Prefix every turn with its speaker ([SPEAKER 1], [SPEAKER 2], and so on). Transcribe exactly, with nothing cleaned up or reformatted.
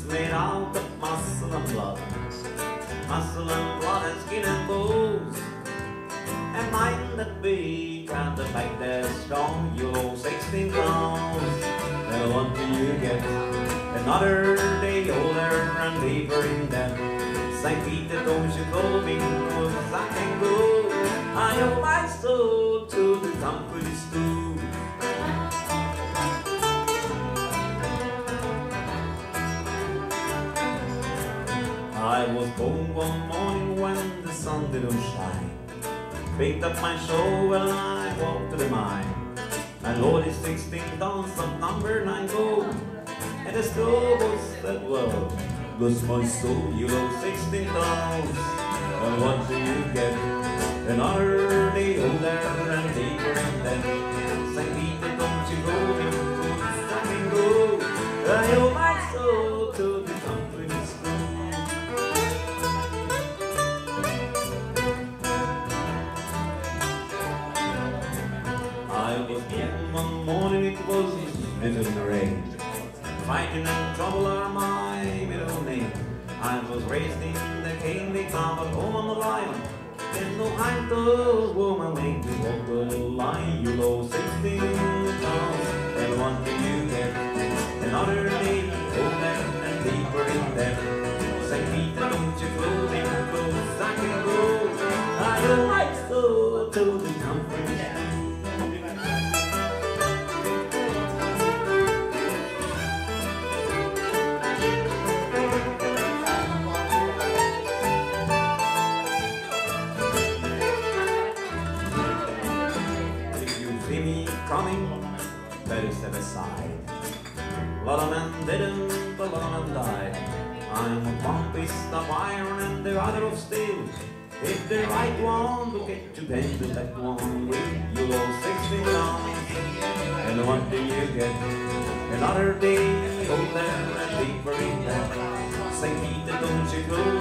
[SPEAKER 1] is made out of muscle and blood, muscle and blood and skin and bones. A mind that big and the fact that strong, you're sixteen pounds. And what do you get? Another day older and deeper in debt. Saint Peter, don't you call me, 'cause I can go. I owe my soul to the country school. I was born one morning when the sun didn't shine. Picked up my shovel and I walked to the mine. I loaded sixteen tons of number nine gold, and the stove was that well. Bless my soul, you owe sixteen tons. And what do you get? Another day older and deeper in debt. Saint Peter, don't you go in, 'cause I can go. I owe my soul to the country school. I was in one morning, it was in the rain. Fighting and trouble are my middle name. I was raised in the kingly town of home on the lion. There's no high toes, woman, make me walk the line. You owe sixteen pounds, and what do you get? Another day, older and deeper in debt. Saint Peter, don't you go in, 'cause I can go. I owe my soul to the country. See me coming, better step aside. A lot of men didn't, a lot of men died. I'm one fist of iron and the other of steel. If the right one to get you bend to that one will, you owe sixteen pounds. And what do you get? Another day older and deeper in debt. Saint Peter, don't you go